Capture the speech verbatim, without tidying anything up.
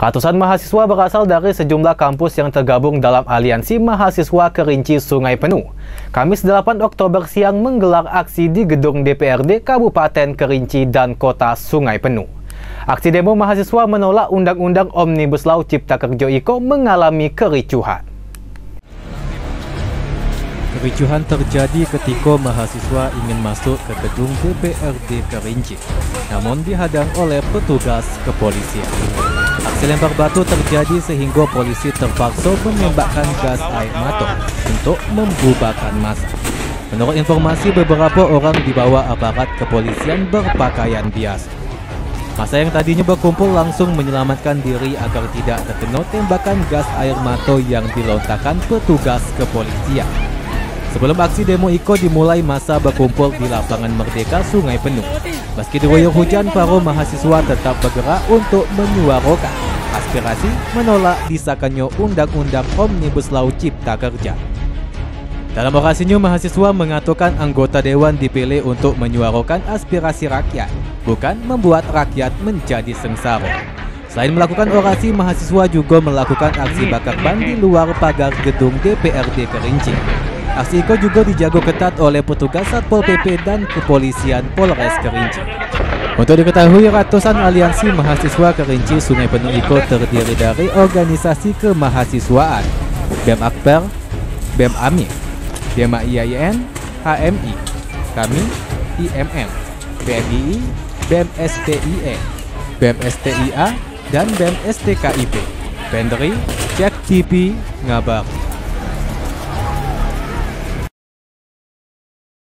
Ratusan mahasiswa berasal dari sejumlah kampus yang tergabung dalam Aliansi Mahasiswa Kerinci Sungai Penuh. Kamis delapan Oktober siang menggelar aksi di gedung D P R D Kabupaten Kerinci dan Kota Sungai Penuh. Aksi demo mahasiswa menolak Undang-Undang Omnibus Law Cipta Kerja I K O mengalami kericuhan. Kericuhan terjadi ketika mahasiswa ingin masuk ke gedung D P R D Kerinci, namun dihadang oleh petugas kepolisian. Aksi lempar batu terjadi sehingga polisi terpaksa menembakkan gas air mata untuk membubarkan massa. Menurut informasi, beberapa orang dibawa aparat kepolisian berpakaian biasa. Massa yang tadinya berkumpul langsung menyelamatkan diri agar tidak terkena tembakan gas air mata yang dilontarkan petugas kepolisian. Sebelum aksi demo I K O dimulai, massa berkumpul di lapangan Merdeka Sungai Penuh. Meski diguyur hujan, para mahasiswa tetap bergerak untuk menyuarakan aspirasi menolak disahkannya Undang-Undang Omnibus Law Cipta Kerja. Dalam orasinya, mahasiswa mengatakan anggota dewan dipilih untuk menyuarakan aspirasi rakyat, bukan membuat rakyat menjadi sengsara. Selain melakukan orasi, mahasiswa juga melakukan aksi bakar ban di luar pagar gedung D P R D Kerinci. Aksi I K O juga dijaga ketat oleh petugas Satpol P P dan kepolisian Polres Kerinci. Untuk diketahui, ratusan aliansi mahasiswa Kerinci Sungai Penuh I K O terdiri dari organisasi kemahasiswaan, B E M Akbar, B E M AMI, B E M A I A I N, H M I, Kami, I M M, B M I I, B E M S T I E, B E M S T I A, dan B E M S T K I P. Pendri, Cek T V, Ngabar.